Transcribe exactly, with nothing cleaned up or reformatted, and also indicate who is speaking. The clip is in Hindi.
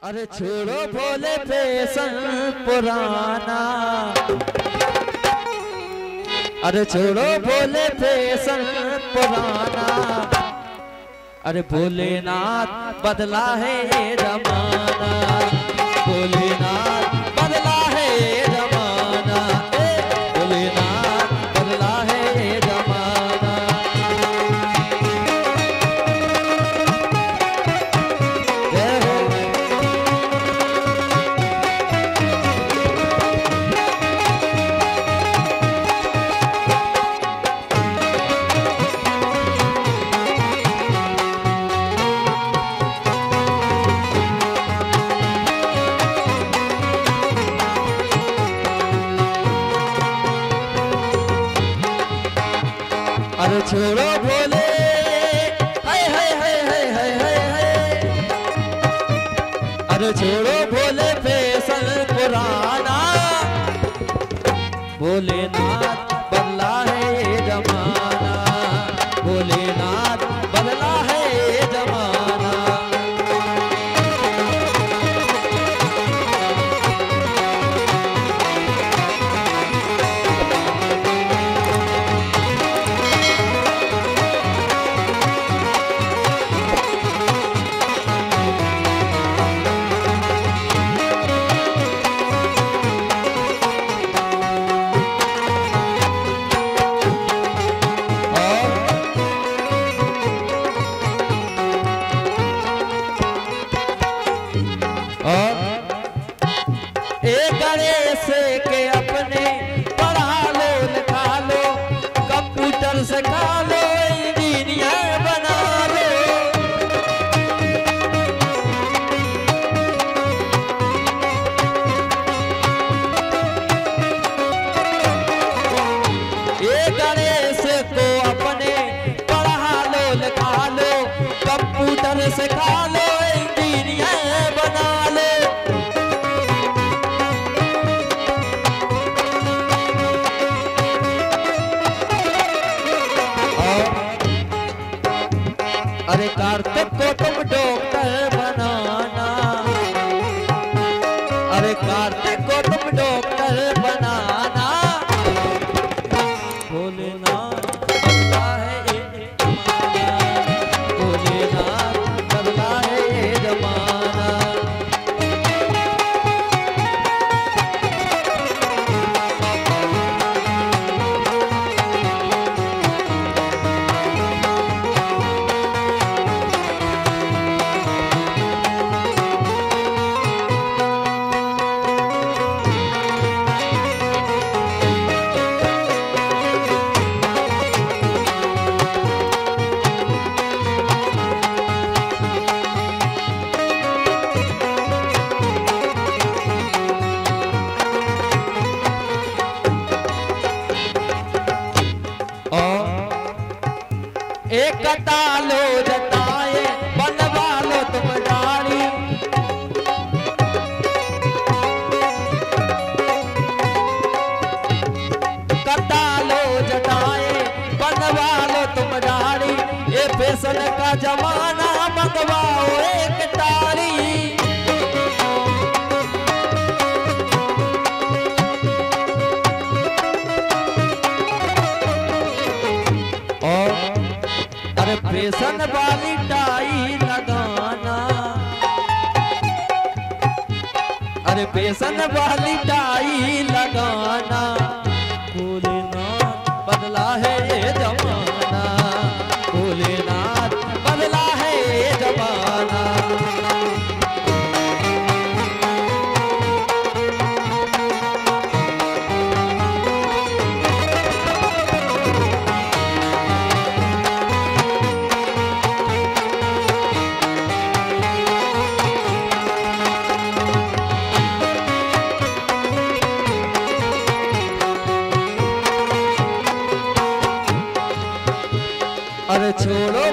Speaker 1: अरे छोड़ो भोले फैशन पुराना, अरे छोड़ो भोले फैशन पुराना। अरे भोलेनाथ बदला है ये जमाना, भोलेनाथ बदला है ये जमाना, भोलेनाथ बदला है ये जमाना। जय हो। अरे छोड़ो भोले हाय हाय हाय हाय हाय हाय हाय। अरे छोड़ो भोले फैशन पुराना, भोलेनाथ बदला है ये जमाना, भोलेनाथ बदला है ये जमाना। एक गणेश के अपने पढ़ा लो लिखा लो, कंप्यूटर सिखा लो, इंजीनियर बना लो। एक गणेश को अपने पढ़ा लो लिखा लो, कंप्यूटर सिखा लो, इंजीनियर बना लो। अरे कार्तिक को तुम डॉक्टर बनाना, अरे कार्तिक को तुम डॉक्टर बनाना। भोलेनाथ बदला है ये जमाना, भोलेनाथ बदला है ये जमाना। एक तालो जताए बनवा लो तुम डाली, कतालो जताए बनवा लो तुम डाली। ये फैशन का जमाना मंगवाओ एक ताली। अरे फैशन वाली टाई लगाना, अरे फैशन वाली टाई लगाना। भोलेनाथ बदला है ये जमाना, भोलेनाथ बदला है ये जमाना। अरे छोड़ो